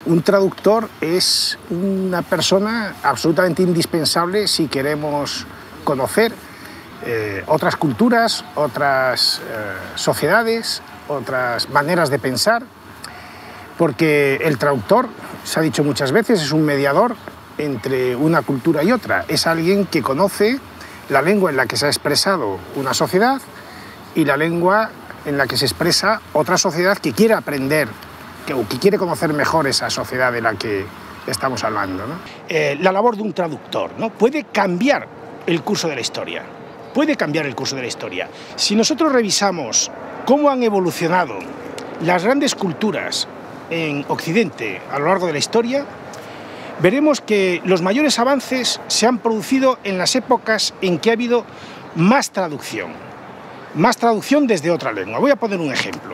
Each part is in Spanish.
Un traductor es una persona absolutamente indispensable si queremos conocer otras culturas, otras sociedades, otras maneras de pensar, porque el traductor, se ha dicho muchas veces, es un mediador entre una cultura y otra. Es alguien que conoce la lengua en la que se ha expresado una sociedad y la lengua en la que se expresa otra sociedad que quiere aprender, que quiere conocer mejor esa sociedad de la que estamos hablando, ¿no? La labor de un traductor, ¿no?, puede cambiar el curso de la historia. Puede cambiar el curso de la historia. Si nosotros revisamos cómo han evolucionado las grandes culturas en Occidente a lo largo de la historia, veremos que los mayores avances se han producido en las épocas en que ha habido más traducción desde otra lengua. Voy a poner un ejemplo.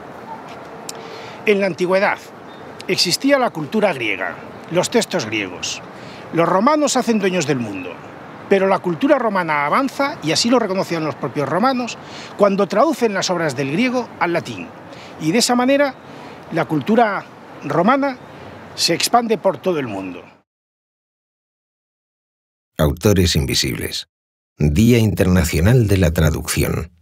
En la antigüedad existía la cultura griega, los textos griegos. Los romanos se hacen dueños del mundo, pero la cultura romana avanza, y así lo reconocían los propios romanos, cuando traducen las obras del griego al latín. Y de esa manera la cultura romana se expande por todo el mundo. Autores invisibles. Día Internacional de la Traducción.